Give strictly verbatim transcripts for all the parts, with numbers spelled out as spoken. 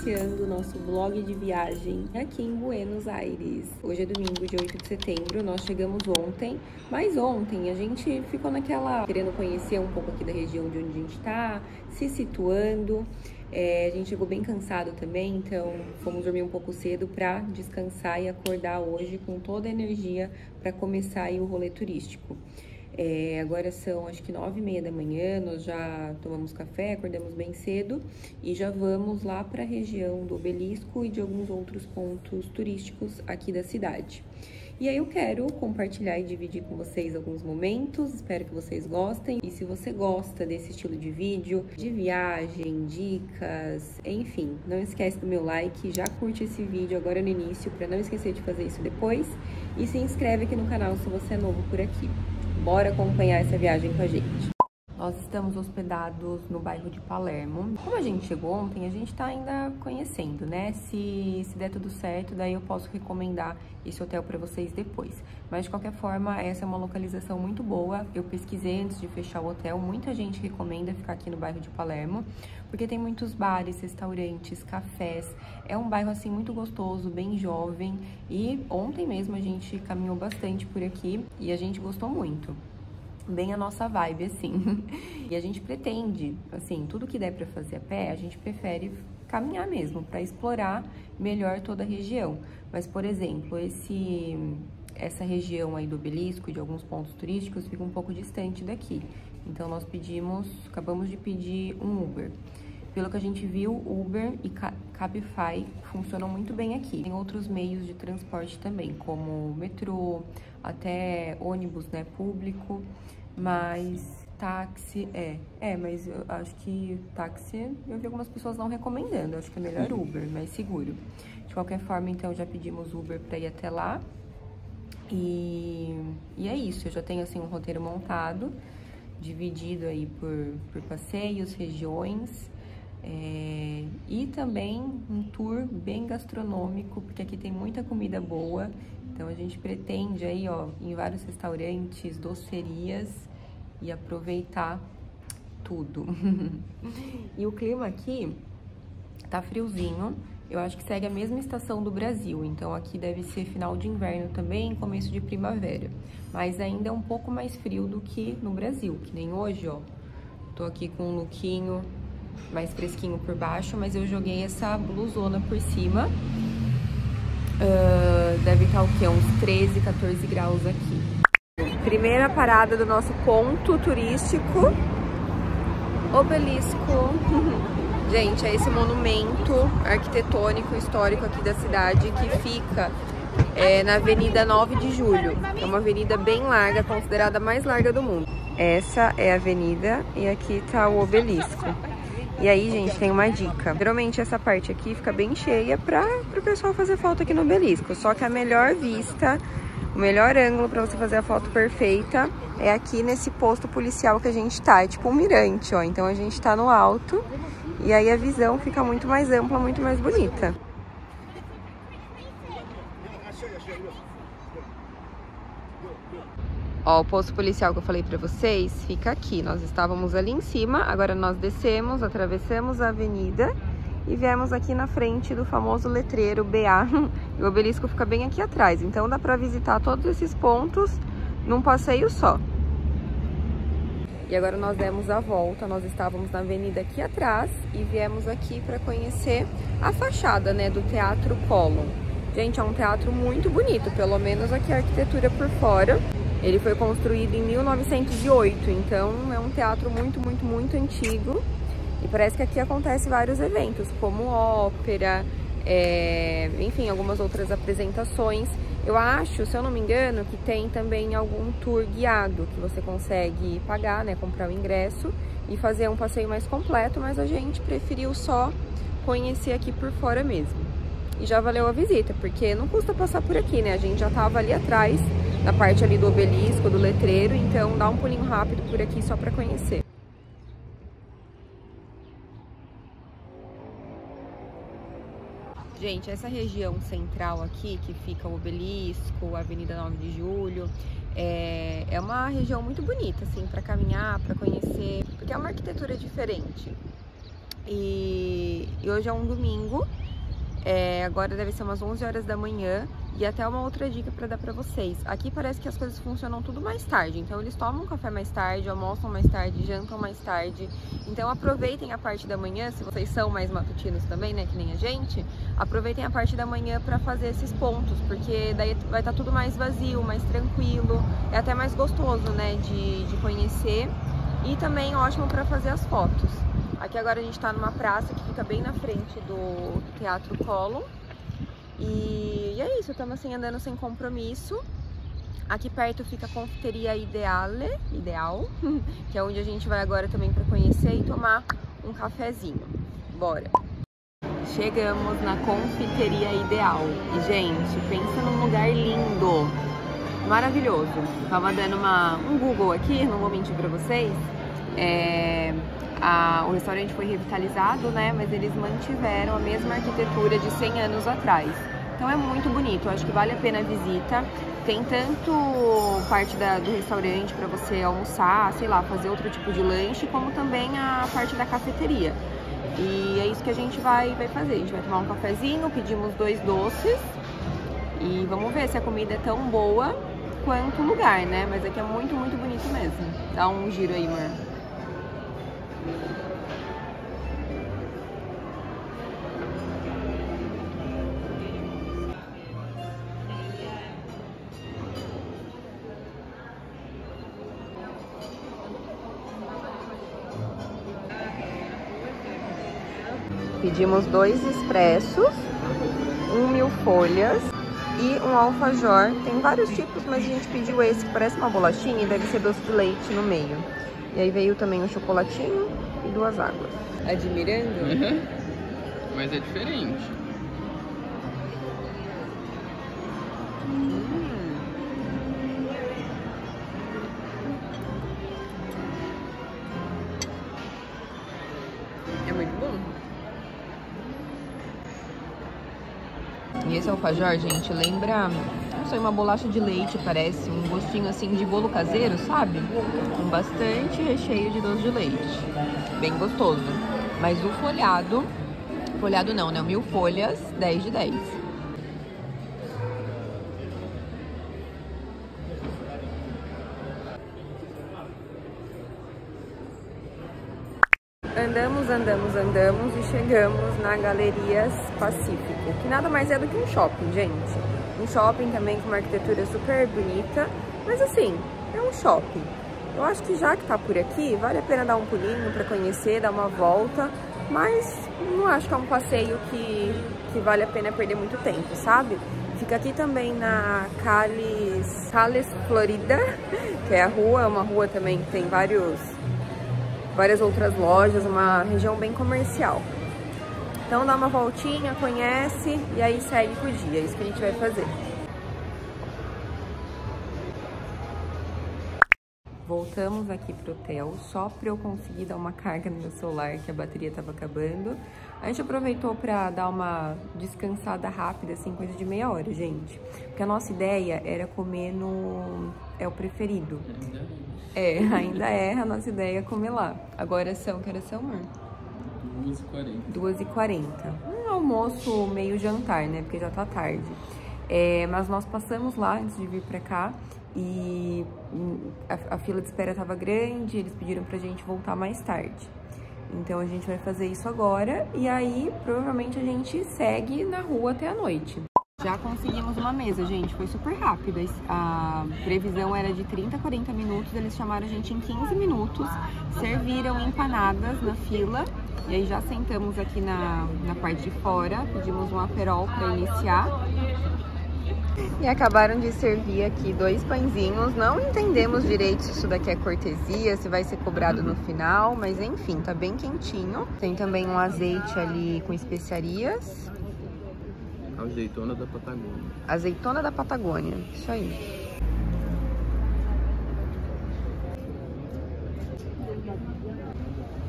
iniciando o nosso vlog de viagem aqui em Buenos Aires. Hoje é domingo, dia oito de setembro, nós chegamos ontem, mas ontem a gente ficou naquela... querendo conhecer um pouco aqui da região de onde a gente tá, se situando. É, a gente chegou bem cansado também, então fomos dormir um pouco cedo para descansar e acordar hoje com toda a energia para começar aí o rolê turístico. É, agora são acho que nove e meia da manhã, nós já tomamos café, acordamos bem cedo e já vamos lá para a região do Obelisco e de alguns outros pontos turísticos aqui da cidade. E aí eu quero compartilhar e dividir com vocês alguns momentos, espero que vocês gostem. E se você gosta desse estilo de vídeo, de viagem, dicas, enfim, não esquece do meu like, já curte esse vídeo agora no início para não esquecer de fazer isso depois. E se inscreve aqui no canal se você é novo por aqui. Bora acompanhar essa viagem com a gente. Nós estamos hospedados no bairro de Palermo. Como a gente chegou ontem, a gente tá ainda conhecendo, né? Se, se der tudo certo, daí eu posso recomendar esse hotel para vocês depois. Mas de qualquer forma, essa é uma localização muito boa. Eu pesquisei antes de fechar o hotel. Muita gente recomenda ficar aqui no bairro de Palermo, porque tem muitos bares, restaurantes, cafés. É um bairro assim muito gostoso, bem jovem. E ontem mesmo a gente caminhou bastante por aqui e a gente gostou muito. Bem a nossa vibe, assim. E a gente pretende, assim, tudo que der pra fazer a pé, a gente prefere caminhar mesmo, pra explorar melhor toda a região. Mas, por exemplo, esse, essa região aí do Obelisco e de alguns pontos turísticos fica um pouco distante daqui. Então, nós pedimos, acabamos de pedir um Uber. Pelo que a gente viu, Uber e Cabify funcionam muito bem aqui. Tem outros meios de transporte também, como metrô, até ônibus, né, público, mas táxi, é, é, mas eu acho que táxi, eu vi algumas pessoas não recomendando, eu acho que é melhor Uber, mais seguro. De qualquer forma, então, já pedimos Uber para ir até lá, e, e é isso, eu já tenho, assim, um roteiro montado, dividido aí por, por passeios, regiões, É, e também um tour bem gastronômico, porque aqui tem muita comida boa, então a gente pretende aí, ó, ir em vários restaurantes, docerias e aproveitar tudo. E o clima aqui tá friozinho, eu acho que segue a mesma estação do Brasil, então aqui deve ser final de inverno também, começo de primavera, mas ainda é um pouco mais frio do que no Brasil, que nem hoje, ó, tô aqui com um lookinho mais fresquinho por baixo, mas eu joguei essa blusona por cima. Uh, deve estar o quê? Uns treze, quatorze graus aqui. Primeira parada do nosso ponto turístico, Obelisco. Gente, é esse monumento arquitetônico histórico aqui da cidade que fica é, na Avenida nove de julho. É uma avenida bem larga, considerada a mais larga do mundo. Essa é a avenida e aqui tá o Obelisco. E aí, gente, tem uma dica. Geralmente essa parte aqui fica bem cheia para o pessoal fazer foto aqui no Obelisco. Só que a melhor vista, o melhor ângulo para você fazer a foto perfeita é aqui nesse posto policial que a gente tá. É tipo um mirante, ó. Então a gente tá no alto e aí a visão fica muito mais ampla, muito mais bonita. Ó, o posto policial que eu falei pra vocês fica aqui. Nós estávamos ali em cima, agora nós descemos, atravessamos a avenida e viemos aqui na frente do famoso letreiro B A. E o Obelisco fica bem aqui atrás, então dá pra visitar todos esses pontos num passeio só. E agora nós demos a volta, nós estávamos na avenida aqui atrás e viemos aqui pra conhecer a fachada, né, do Teatro Colón. Gente, é um teatro muito bonito, pelo menos aqui a arquitetura por fora. Ele foi construído em mil novecentos e oito, então é um teatro muito, muito, muito antigo. E parece que aqui acontece vários eventos, como ópera, é, enfim, algumas outras apresentações. Eu acho, se eu não me engano, que tem também algum tour guiado, que você consegue pagar, né, comprar o ingresso e fazer um passeio mais completo, mas a gente preferiu só conhecer aqui por fora mesmo. E já valeu a visita, porque não custa passar por aqui, né? A gente já tava ali atrás, na parte ali do Obelisco, do letreiro, então dá um pulinho rápido por aqui só pra conhecer. Gente, essa região central aqui, que fica o Obelisco, a Avenida nove de julho, é, é uma região muito bonita, assim, pra caminhar, pra conhecer, porque é uma arquitetura diferente. E, e hoje é um domingo, é, agora deve ser umas onze horas da manhã. E até uma outra dica para dar para vocês. Aqui parece que as coisas funcionam tudo mais tarde. Então eles tomam café mais tarde, almoçam mais tarde, jantam mais tarde. Então aproveitem a parte da manhã, se vocês são mais matutinos também, né, que nem a gente. Aproveitem a parte da manhã para fazer esses pontos, porque daí vai estar tudo mais vazio, mais tranquilo. É até mais gostoso, né, de, de conhecer. E também ótimo para fazer as fotos. Aqui agora a gente está numa praça que fica bem na frente do Teatro Colón. E, e é isso, estamos assim andando sem compromisso. Aqui perto fica a Confeiteria Ideale, Ideal, que é onde a gente vai agora também para conhecer e tomar um cafezinho. Bora! Chegamos na Confeiteria Ideal e, gente, pensa num lugar lindo, maravilhoso. Eu tava dando uma, um Google aqui, não vou mentir pra vocês. É, a, o restaurante foi revitalizado, né? Mas eles mantiveram a mesma arquitetura de cem anos atrás. Então é muito bonito, eu acho que vale a pena a visita. Tem tanto parte da, do restaurante para você almoçar, sei lá, fazer outro tipo de lanche, como também a parte da cafeteria. E é isso que a gente vai, vai fazer. A gente vai tomar um cafezinho, pedimos dois doces e vamos ver se a comida é tão boa quanto o lugar, né? Mas aqui é muito, muito bonito mesmo. Dá um giro aí, amor. Pedimos dois expressos, um mil folhas e um alfajor. Tem vários tipos, mas a gente pediu esse que parece uma bolachinha e deve ser doce de leite no meio. E aí veio também um chocolatinho e duas águas. Admirando? Uhum. Mas é diferente. Hum. É muito bom. E esse alfajor, gente, lembra, não sei, uma bolacha de leite, parece. Um gostinho assim de bolo caseiro, sabe? Com bastante recheio de doce de leite. Bem gostoso. Mas o folhado, folhado não, né? Mil folhas, dez de dez. Andamos, andamos, andamos e chegamos na Galerias Pacífico, que nada mais é do que um shopping, gente. Um shopping também com uma arquitetura super bonita, mas assim, é um shopping. Eu acho que já que tá por aqui, vale a pena dar um pulinho para conhecer, dar uma volta, mas não acho que é um passeio que, que vale a pena perder muito tempo, sabe? Fica aqui também na Calles, Calles Florida, que é a rua, é uma rua também que tem vários... várias outras lojas, uma região bem comercial. Então dá uma voltinha, conhece e aí segue com o dia, é isso que a gente vai fazer. Voltamos aqui pro hotel, só para eu conseguir dar uma carga no meu celular, que a bateria tava acabando. A gente aproveitou para dar uma descansada rápida, assim, coisa de meia hora, gente. Porque a nossa ideia era comer no... é o preferido. É, ainda é a nossa ideia comer lá. Agora são, que horas são, amor? duas e quarenta. duas e quarenta. Um almoço meio jantar, né? Porque já tá tarde. É, mas nós passamos lá antes de vir pra cá e a, a fila de espera tava grande, eles pediram pra gente voltar mais tarde. Então a gente vai fazer isso agora e aí provavelmente a gente segue na rua até a noite. Já conseguimos uma mesa, gente, foi super rápido. A previsão era de trinta a quarenta minutos, eles chamaram a gente em quinze minutos, serviram empanadas na fila, e aí já sentamos aqui na, na parte de fora, pedimos um aperol para iniciar. E acabaram de servir aqui dois pãezinhos, não entendemos direito se isso daqui é cortesia, se vai ser cobrado no final, mas enfim, tá bem quentinho. Tem também um azeite ali com especiarias. Azeitona da Patagônia. Azeitona da Patagônia, isso aí.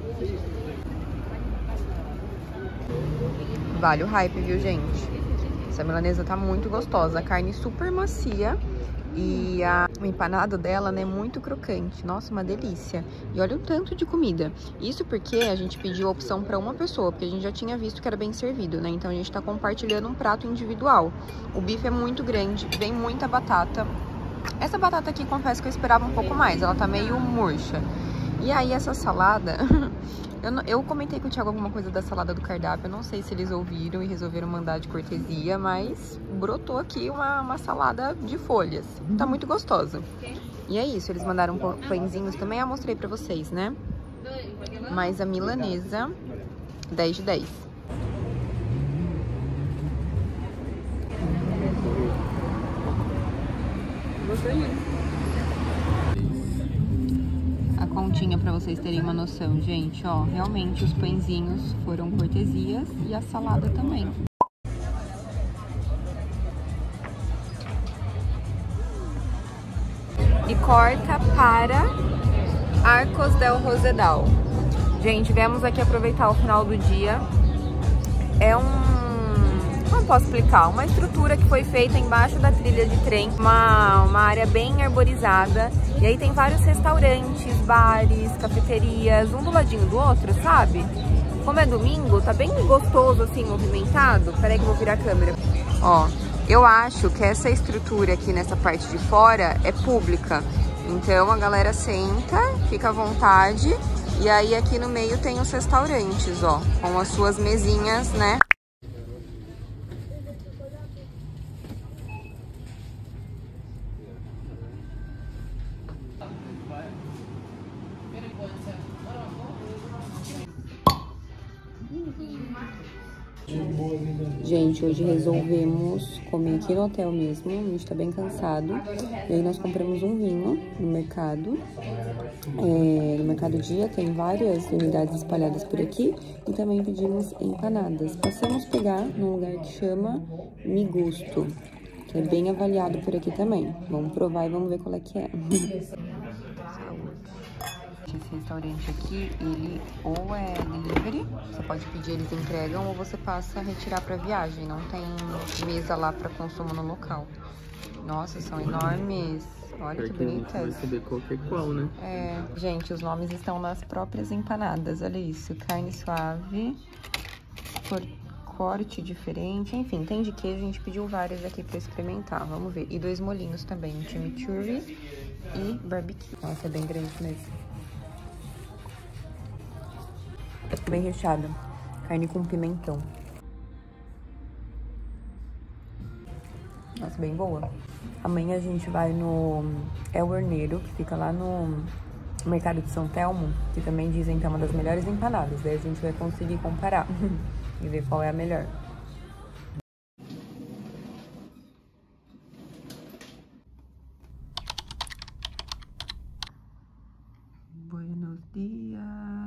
Vale o hype, viu, gente? Nossa, a milanesa tá muito gostosa, a carne super macia e a, o empanado dela, né, muito crocante. Nossa, uma delícia. E olha o tanto de comida. Isso porque a gente pediu a opção para uma pessoa, porque a gente já tinha visto que era bem servido, né? Então a gente tá compartilhando um prato individual. O bife é muito grande, vem muita batata. Essa batata aqui, confesso que eu esperava um pouco mais, ela tá meio murcha. E aí essa salada... Eu, não, eu comentei com o Thiago alguma coisa da salada do cardápio, eu não sei se eles ouviram e resolveram mandar de cortesia, mas brotou aqui uma, uma salada de folhas. Tá muito gostosa. E é isso, eles mandaram pãezinhos também, eu mostrei pra vocês, né? Mas a milanesa, dez de dez. Gostei. A continha pra vocês terem uma noção, gente, ó, realmente os pãezinhos foram cortesias e a salada também. E corta para Arcos del Rosedal. Gente, viemos aqui aproveitar o final do dia. É um... Como posso explicar? Uma estrutura que foi feita embaixo da trilha de trem, uma, uma área bem arborizada. E aí tem vários restaurantes, bares, cafeterias, um do ladinho do outro, sabe? Como é domingo, tá bem gostoso, assim, movimentado. Peraí que eu vou virar a câmera. Ó, eu acho que essa estrutura aqui nessa parte de fora é pública. Então a galera senta, fica à vontade. E aí aqui no meio tem os restaurantes, ó, com as suas mesinhas, né? Gente, hoje resolvemos comer aqui no hotel mesmo, a gente tá bem cansado. E aí nós compramos um vinho no mercado. É, no Mercado Dia tem várias unidades espalhadas por aqui. E também pedimos empanadas. Passamos a pegar num lugar que chama Mi Gusto, que é bem avaliado por aqui também. Vamos provar e vamos ver qual é que é. Esse restaurante aqui, ele ou é delivery, você pode pedir, eles entregam, ou você passa a retirar para viagem. Não tem mesa lá para consumo no local. Nossa, são enormes. Olha que bonitas. Vai saber qual que é qual, né? É, gente, os nomes estão nas próprias empanadas. Olha isso, carne suave, cor, corte diferente, enfim, tem de queijo. A gente pediu várias aqui para experimentar. Vamos ver. E dois molhinhos também, um chimichurri e barbecue. Nossa, é bem grande mesmo. Bem recheada, carne com pimentão. Nossa, bem boa. Amanhã a gente vai no El Horneiro, que fica lá no Mercado de São Telmo, que também dizem que é uma das melhores empanadas. Daí a gente vai conseguir comparar e ver qual é a melhor. Buenos dias.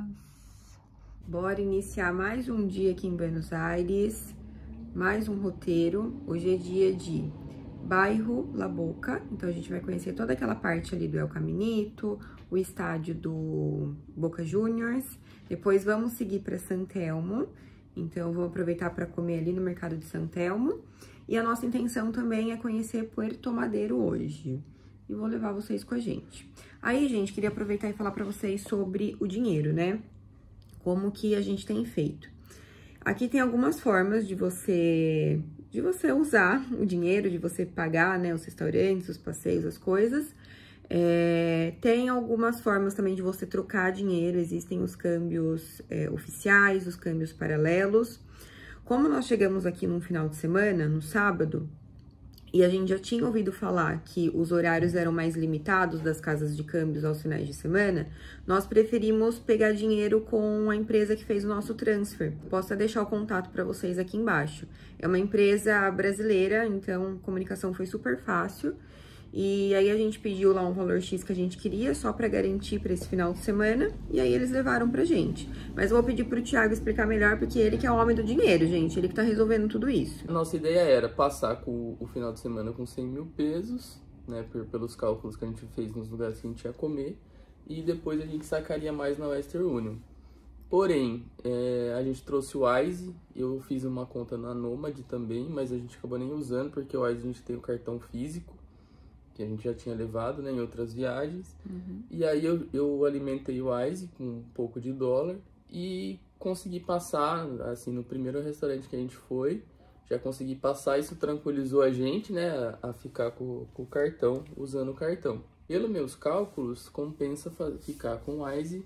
Bora iniciar mais um dia aqui em Buenos Aires, mais um roteiro. Hoje é dia de bairro La Boca, então a gente vai conhecer toda aquela parte ali do El Caminito, o estádio do Boca Juniors. Depois vamos seguir para San Telmo, então vamos aproveitar para comer ali no mercado de San Telmo. E a nossa intenção também é conhecer Puerto Madero hoje. E vou levar vocês com a gente. Aí, gente, queria aproveitar e falar para vocês sobre o dinheiro, né? Como que a gente tem feito. Aqui tem algumas formas de você, de você usar o dinheiro, de você pagar, né, os restaurantes, os passeios, as coisas. É, tem algumas formas também de você trocar dinheiro, existem os câmbios é, oficiais, os câmbios paralelos. Como nós chegamos aqui num final de semana, no sábado, e a gente já tinha ouvido falar que os horários eram mais limitados das casas de câmbios aos finais de semana, nós preferimos pegar dinheiro com a empresa que fez o nosso transfer. Posso deixar o contato para vocês aqui embaixo. É uma empresa brasileira, então a comunicação foi super fácil. E aí a gente pediu lá um valor X que a gente queria, só para garantir para esse final de semana, e aí eles levaram pra gente. Mas eu vou pedir pro Thiago explicar melhor, porque ele que é o homem do dinheiro, gente, ele que tá resolvendo tudo isso. A nossa ideia era passar com o final de semana com cem mil pesos, né, por, pelos cálculos que a gente fez nos lugares que a gente ia comer, e depois a gente sacaria mais na Western Union. Porém, é, a gente trouxe o Wise, eu fiz uma conta na Nomad também, mas a gente acabou nem usando, porque o Wise a gente tem o cartão físico, que a gente já tinha levado, né, em outras viagens. Uhum. E aí eu, eu alimentei o Wise com um pouco de dólar e consegui passar, assim, no primeiro restaurante que a gente foi, já consegui passar, isso tranquilizou a gente, né, a, a ficar com, com o cartão, usando o cartão. Pelos meus cálculos, compensa ficar com o Wise,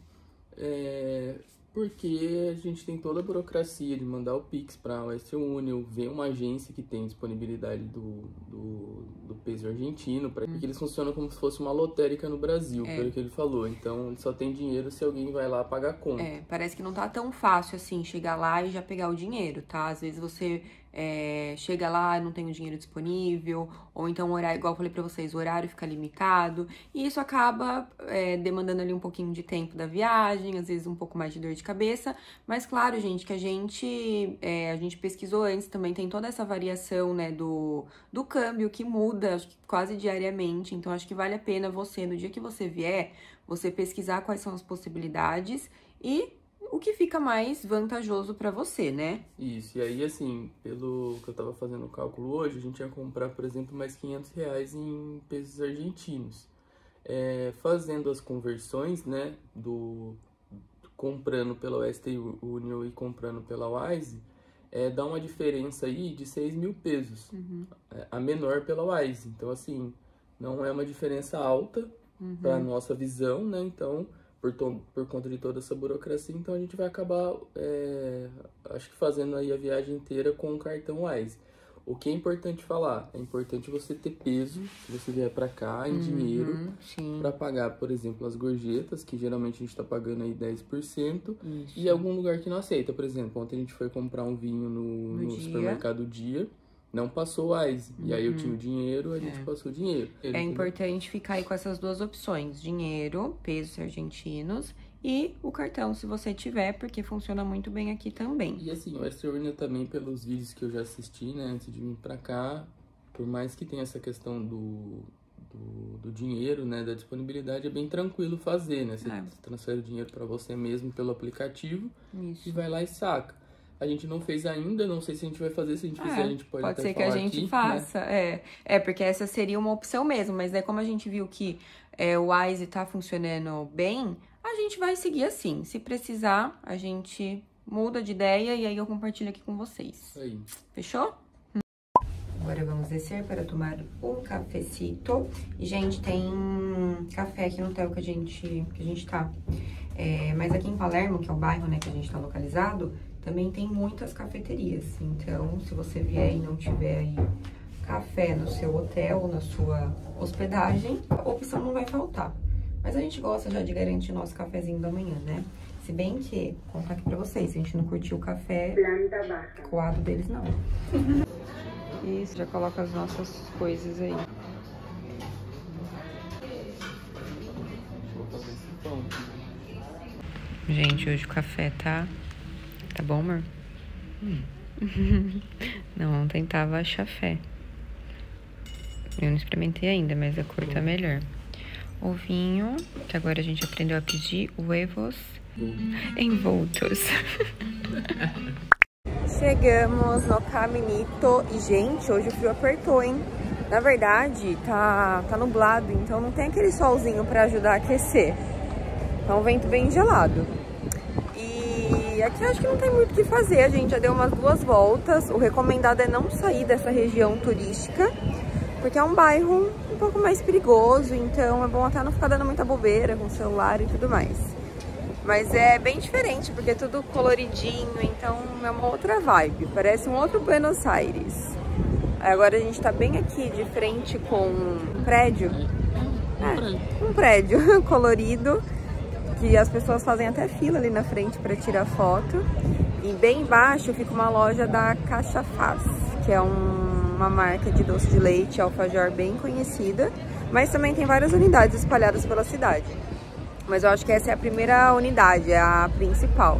é, porque a gente tem toda a burocracia de mandar o Pix para a Western Union, ver uma agência que tem disponibilidade do, do, do peso argentino, pra, porque eles funcionam como se fosse uma lotérica no Brasil, é. Pelo que ele falou. Então, ele só tem dinheiro se alguém vai lá pagar a conta. É, parece que não tá tão fácil assim chegar lá e já pegar o dinheiro, tá? Às vezes você é, chega lá e não tem o dinheiro disponível, ou então o horário, igual eu falei pra vocês, o horário fica limitado, e isso acaba é, demandando ali um pouquinho de tempo da viagem, às vezes um pouco mais de dor de cabeça, mas claro, gente, que a gente, é, a gente pesquisou antes, também tem toda essa variação, né, do, do câmbio que muda, acho que quase diariamente, então acho que vale a pena você, no dia que você vier, você pesquisar quais são as possibilidades e o que fica mais vantajoso para você, né? Isso, e aí, assim, pelo que eu tava fazendo o cálculo hoje, a gente ia comprar, por exemplo, mais quinhentos reais em pesos argentinos. É, fazendo as conversões, né, do comprando pela Western Union e comprando pela Wise, é, dá uma diferença aí de seis mil pesos, uhum. é, a menor pela Wise. Então, assim, não é uma diferença alta uhum. para nossa visão, né? Então, por, por conta de toda essa burocracia, então a gente vai acabar, é, acho que fazendo aí a viagem inteira com o cartão Wise. O que é importante falar? É importante você ter peso, se você vier para cá, em uhum, dinheiro, para pagar, por exemplo, as gorjetas, que geralmente a gente está pagando aí dez por cento, Isso. e algum lugar que não aceita. Por exemplo, ontem a gente foi comprar um vinho no, no, no supermercado Dia, não passou o Wise, uhum. e aí eu tinha o dinheiro, a gente é. passou o dinheiro. É importante ficar aí com essas duas opções, dinheiro, pesos argentinos, e o cartão, se você tiver, porque funciona muito bem aqui também. E assim, o Western Union também, pelos vídeos que eu já assisti, né, antes de vir pra cá, por mais que tenha essa questão do, do, do dinheiro, né, da disponibilidade, é bem tranquilo fazer, né? Você é. transfere o dinheiro pra você mesmo pelo aplicativo Isso. e vai lá e saca. A gente não fez ainda, não sei se a gente vai fazer, se a gente fizer, é, a gente pode, pode até ser que a gente aqui, faça, né? é. É, porque essa seria uma opção mesmo, mas daí como a gente viu que é, o Wise tá funcionando bem, a gente vai seguir assim. Se precisar, a gente muda de ideia e aí eu compartilho aqui com vocês. Aí. Fechou? Agora vamos descer para tomar um cafecito. E, gente, tem café aqui no hotel que a gente, que a gente tá. É, mas aqui em Palermo, que é o bairro, né, que a gente tá localizado, também tem muitas cafeterias. Então, se você vier e não tiver aí café no seu hotel, na sua hospedagem, a opção não vai faltar. Mas a gente gosta já de garantir o nosso cafezinho da manhã, né? Se bem que, vou contar aqui pra vocês, se a gente não curtiu o café coado deles, não. Isso, já coloca as nossas coisas aí. Gente, hoje o café tá... Tá bom, amor? Hum. Não, ontem tava chafé. Eu não experimentei ainda, mas a cor tá melhor. Ovinho, que agora a gente aprendeu a pedir huevos envoltos. Chegamos no Caminito e, gente, hoje o frio apertou, hein? Na verdade, tá, tá nublado, então não tem aquele solzinho pra ajudar a aquecer. Tá um vento bem gelado. E aqui eu acho que não tem muito o que fazer, a gente já deu umas duas voltas. O recomendado é não sair dessa região turística, porque é um bairro um pouco mais perigoso, então é bom até não ficar dando muita bobeira com o celular e tudo mais. Mas é bem diferente, porque é tudo coloridinho, então é uma outra vibe, parece um outro Buenos Aires. Agora a gente tá bem aqui de frente com um prédio, é, um prédio colorido, que as pessoas fazem até fila ali na frente para tirar foto. E bem embaixo fica uma loja da Caixa Faz, que é um uma marca de doce de leite, alfajor bem conhecida, mas também tem várias unidades espalhadas pela cidade. Mas eu acho que essa é a primeira unidade, é a principal.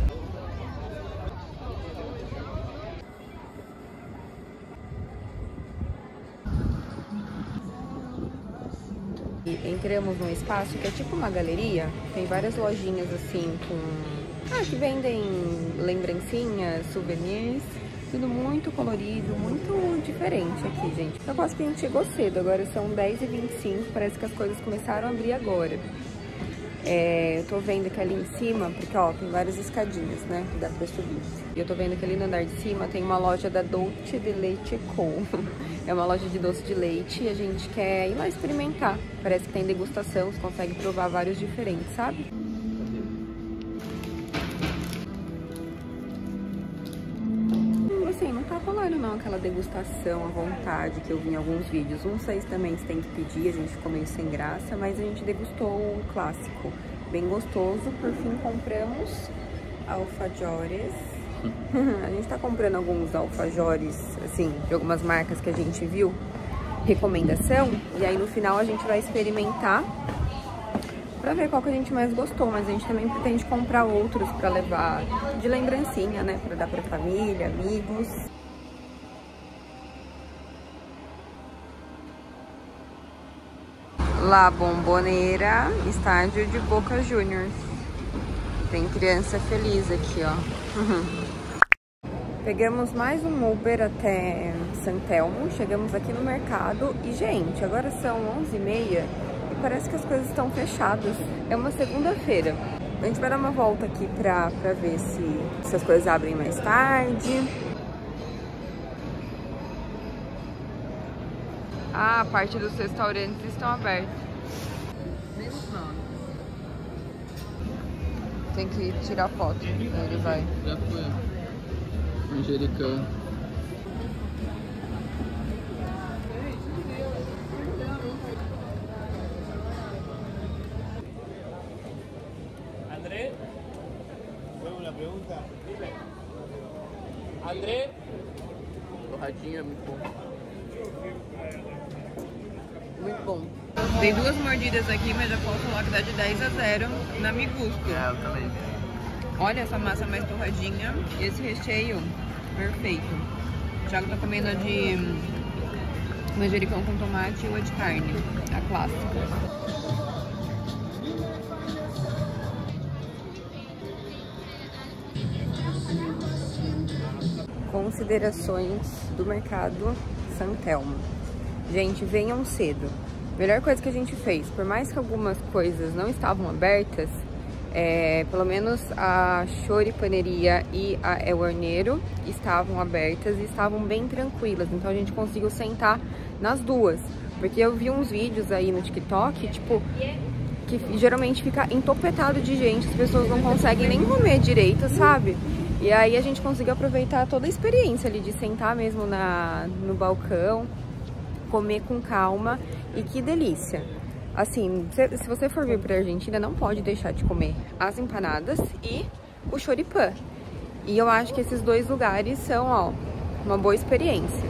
E entramos num espaço que é tipo uma galeria, tem várias lojinhas assim com Ah, aqui vendem lembrancinhas, souvenirs, tudo muito colorido, muito diferente aqui, gente. Eu acho que a gente chegou cedo, agora são dez e vinte e cinco, parece que as coisas começaram a abrir agora. É, eu tô vendo que ali em cima, porque ó, tem várias escadinhas, né, que dá pra subir. E eu tô vendo que ali no andar de cima tem uma loja da Dolce de Leite Co. É uma loja de doce de leite e a gente quer ir lá experimentar. Parece que tem degustação, você consegue provar vários diferentes, sabe? Assim, não tá rolando não aquela degustação à vontade que eu vi em alguns vídeos. Não sei se também você tem que pedir, a gente ficou meio sem graça, mas a gente degustou o clássico. Bem gostoso. Por fim, compramos alfajores. A gente tá comprando alguns alfajores, assim, de algumas marcas que a gente viu, recomendação, e aí no final a gente vai experimentar pra ver qual que a gente mais gostou, mas a gente também pretende comprar outros pra levar de lembrancinha, né, pra dar pra família, amigos. La Bombonera, estádio de Boca Juniors. Tem criança feliz aqui, ó. Pegamos mais um Uber até San Telmo, chegamos aqui no mercado e, gente, agora são onze e meia e parece que as coisas estão fechadas. É uma segunda-feira. A gente vai dar uma volta aqui pra, pra ver se, se as coisas abrem mais tarde. Ah, a parte dos restaurantes estão abertos. Menos nada. Tem que tirar foto, aí ele vai. Já foi. Manjericão. André, tengo una pregunta. André, Torradinha é muito bom. Muito bom. Dei duas mordidas aqui, mas já posso falar que dá de dez a zero na Mi Gusto. É, eu também. Olha essa massa mais torradinha e esse recheio perfeito. O Thiago tá comendo a de manjericão com tomate ou a de carne, a clássica. Considerações do mercado San Telmo. Gente, venham cedo. Melhor coisa que a gente fez, por mais que algumas coisas não estavam abertas, é, pelo menos a choripaneria e a El Horneiro estavam abertas e estavam bem tranquilas. Então a gente conseguiu sentar nas duas. Porque eu vi uns vídeos aí no TikTok, tipo, que geralmente fica entopetado de gente, as pessoas não conseguem nem comer direito, sabe? E aí a gente conseguiu aproveitar toda a experiência ali de sentar mesmo na, no balcão, comer com calma, e que delícia. Assim, se, se você for vir pra Argentina, não pode deixar de comer as empanadas e o choripã. E eu acho que esses dois lugares são, ó, uma boa experiência.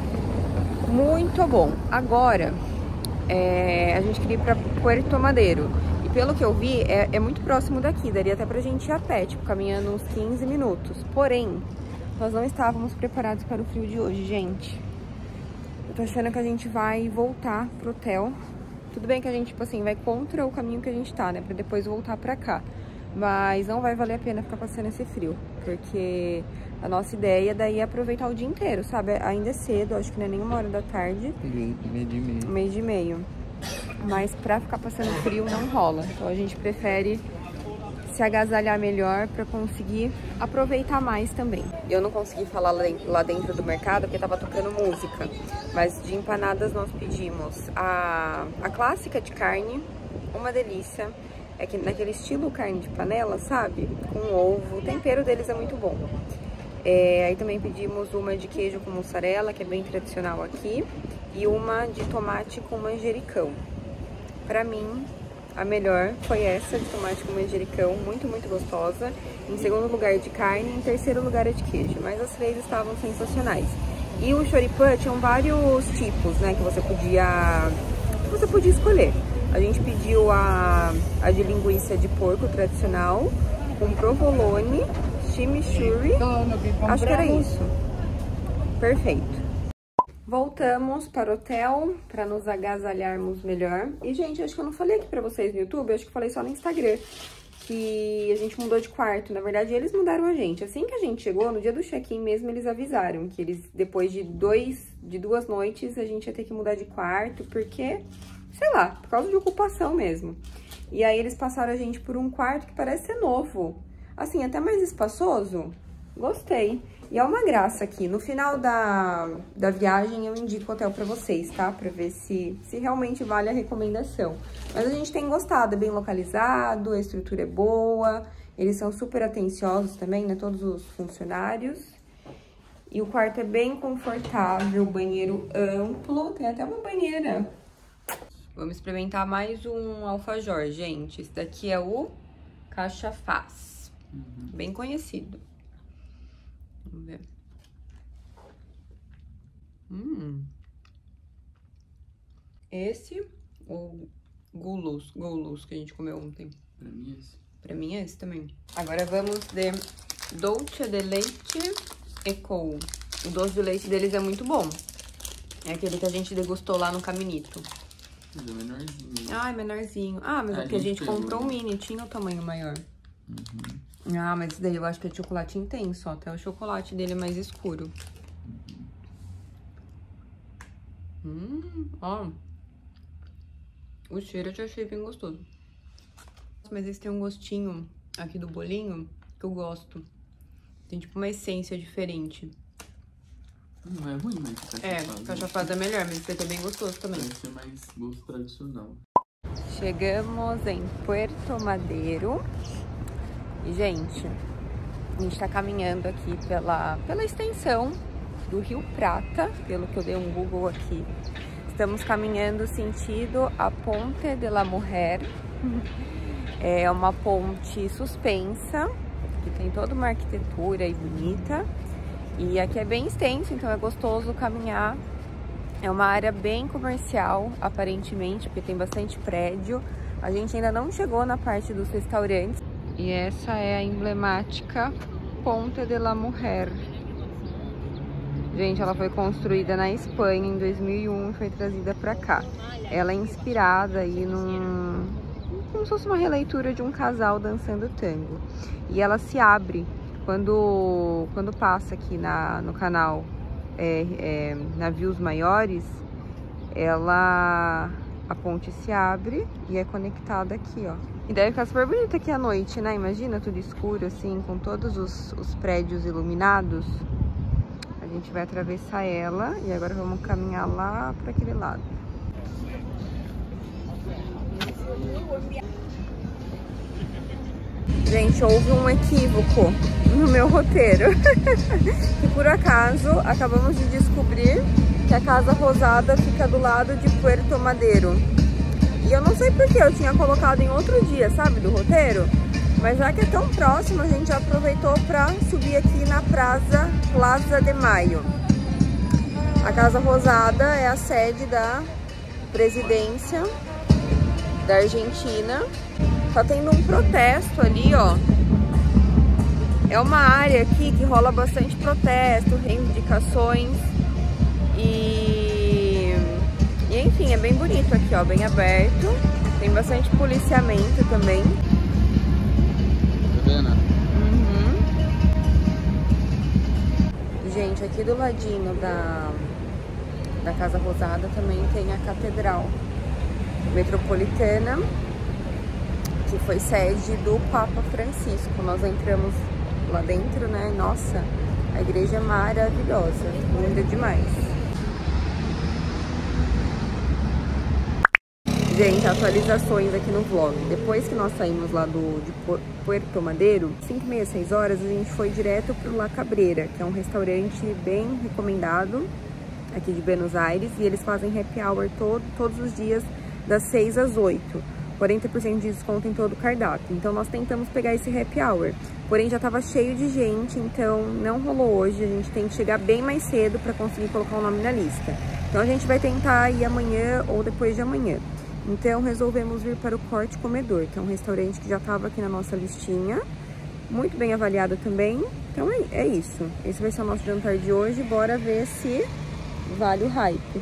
Muito bom. Agora, é, a gente queria ir pra Puerto Madero. E pelo que eu vi, é, é muito próximo daqui. Daria até pra gente ir a pé, tipo, caminhando uns quinze minutos. Porém, nós não estávamos preparados para o frio de hoje, gente. Eu tô achando que a gente vai voltar pro hotel. Tudo bem que a gente, tipo assim, vai contra o caminho que a gente tá, né? Pra depois voltar pra cá. Mas não vai valer a pena ficar passando esse frio. Porque a nossa ideia daí é aproveitar o dia inteiro, sabe? Ainda é cedo, acho que não é nem uma hora da tarde. Meio de meio. Meio de meio. Mas pra ficar passando frio não rola. Então a gente prefere se agasalhar melhor pra conseguir aproveitar mais também. Eu não consegui falar lá dentro do mercado porque tava tocando música. Mas de empanadas nós pedimos a, a clássica de carne, uma delícia. É que naquele estilo carne de panela, sabe? Com ovo, o tempero deles é muito bom. É, aí também pedimos uma de queijo com mussarela, que é bem tradicional aqui. E uma de tomate com manjericão. Pra mim, a melhor foi essa de tomate com manjericão, muito, muito gostosa. Em segundo lugar de carne, em terceiro lugar é de queijo. Mas as três estavam sensacionais. E o choripã tinham vários tipos, né, que você podia, que você podia escolher. A gente pediu a, a de linguiça de porco tradicional, com provolone, chimichurri, acho que era isso. Perfeito. Voltamos para o hotel, para nos agasalharmos melhor. E, gente, acho que eu não falei aqui pra vocês no YouTube, acho que eu falei só no Instagram. que a gente mudou de quarto. Na verdade, eles mudaram a gente. Assim que a gente chegou, no dia do check-in mesmo, eles avisaram que eles, depois de, dois, de duas noites, a gente ia ter que mudar de quarto, porque, sei lá, por causa de ocupação mesmo. E aí eles passaram a gente por um quarto que parece ser novo. Assim, até mais espaçoso. Gostei. E é uma graça aqui. No final da, da viagem eu indico o hotel pra vocês, tá? Pra ver se, se realmente vale a recomendação. Mas a gente tem gostado, é bem localizado, a estrutura é boa. Eles são super atenciosos também, né? Todos os funcionários. E o quarto é bem confortável, banheiro amplo. Tem até uma banheira. Vamos experimentar mais um alfajor, gente. Esse daqui é o Cachafaz. Uhum. Bem conhecido. Vamos ver. Hum. Esse, o Gulus, Gulus que a gente comeu ontem. Pra mim é esse. Pra mim é esse também. Agora vamos de Dolce de Leite Eco. O doce de leite deles é muito bom. É aquele que a gente degustou lá no Caminito. Mas é menorzinho. Ah, é menorzinho. Ah, mas é que a gente comprou um mini, tinha o tamanho maior. Uhum. Ah, mas esse daí eu acho que é chocolate intenso, ó. Até o chocolate dele é mais escuro. Uhum. Hum, ó. O cheiro eu já achei bem gostoso. Mas esse tem um gostinho aqui do bolinho que eu gosto. Tem tipo uma essência diferente. Não é ruim, mas cachafaz. É, cachafaz é melhor, mas esse aqui é bem gostoso também. Deve ser mais gosto tradicional. Chegamos em Puerto Madero. E, gente, a gente tá caminhando aqui pela, pela extensão do Rio Prata, pelo que eu dei um Google aqui. Estamos caminhando sentido a Ponte de la Mujer. É uma ponte suspensa, que tem toda uma arquitetura e bonita. E aqui é bem extenso, então é gostoso caminhar. É uma área bem comercial, aparentemente, porque tem bastante prédio. A gente ainda não chegou na parte dos restaurantes. E essa é a emblemática Ponte de la Mujer. Gente, ela foi construída na Espanha em dois mil e um e foi trazida pra cá. Ela é inspirada aí num... como se fosse uma releitura de um casal dançando tango. E ela se abre quando, quando passa aqui na, no canal é, é, navios maiores. Ela... a ponte se abre e é conectada aqui, ó. E deve ficar super bonita aqui à noite, né? Imagina tudo escuro, assim, com todos os, os prédios iluminados. A gente vai atravessar ela e agora vamos caminhar lá para aquele lado. Gente, houve um equívoco no meu roteiro. Que por acaso acabamos de descobrir que a Casa Rosada fica do lado de Puerto Madero. E eu não sei porque eu tinha colocado em outro dia, sabe, do roteiro. Mas já que é tão próximo, a gente já aproveitou para subir aqui na Praça, Plaza de Mayo. A Casa Rosada é a sede da presidência da Argentina. Tá tendo um protesto ali, ó. É uma área aqui que rola bastante protesto, reivindicações. E, e enfim, é bem bonito aqui, ó, bem aberto. Tem bastante policiamento também. Tá vendo? Uhum. Gente, aqui do ladinho da, da Casa Rosada também tem a Catedral Metropolitana, que foi sede do Papa Francisco. Nós entramos lá dentro, né? Nossa, a igreja é maravilhosa, linda demais. Gente, atualizações aqui no vlog. Depois que nós saímos lá do, de Puerto Madero, cinco e meia, seis horas, a gente foi direto pro La Cabrera, que é um restaurante bem recomendado aqui de Buenos Aires. E eles fazem happy hour todo, todos os dias, das seis às oito. quarenta por cento de desconto em todo o cardápio. Então nós tentamos pegar esse happy hour. Porém já estava cheio de gente, então não rolou hoje. A gente tem que chegar bem mais cedo para conseguir colocar o nome na lista. Então a gente vai tentar ir amanhã ou depois de amanhã. Então resolvemos vir para o Corte Comedor, que é um restaurante que já estava aqui na nossa listinha. Muito bem avaliado também. Então é, é isso. Esse vai ser o nosso jantar de hoje. Bora ver se vale o hype.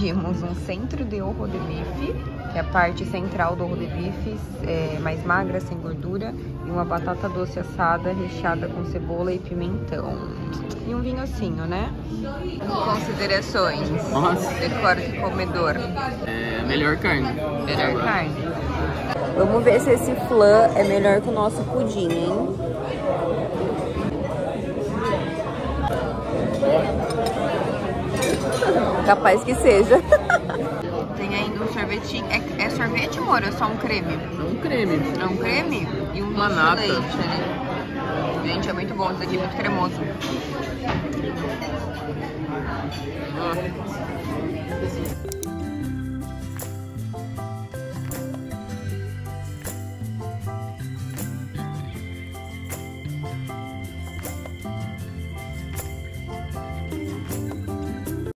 pedimos um centro de ouro de bife, que é a parte central do ouro de bife, é, mais magra, sem gordura, e uma batata doce assada recheada com cebola e pimentão. E um vinhocinho, né? Considerações. Nossa. Decora de comedor. É melhor carne. Melhor carne. Vamos ver se esse flan é melhor que o nosso pudim, hein? Capaz que seja. Tem ainda um sorvetinho. É, é sorvete, amor? Ou é só um creme? É um creme. É um creme? E um Uma doce de nata. leite, né? Gente, é muito bom. Isso aqui é muito cremoso. Ah.